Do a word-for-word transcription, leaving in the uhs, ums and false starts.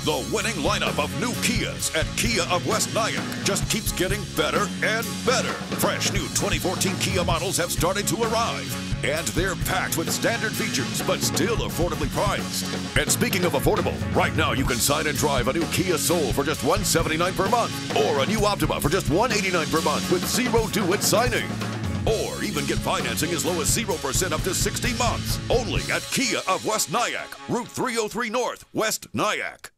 The winning lineup of new Kias at Kia of West Nyack just keeps getting better and better. Fresh new twenty fourteen Kia models have started to arrive, and they're packed with standard features, but still affordably priced. And speaking of affordable, right now you can sign and drive a new Kia Soul for just one hundred seventy-nine dollars per month, or a new Optima for just one hundred eighty-nine dollars per month with zero due at signing. Or even get financing as low as zero percent up to sixty months. Only at Kia of West Nyack, Route three oh three North, West Nyack.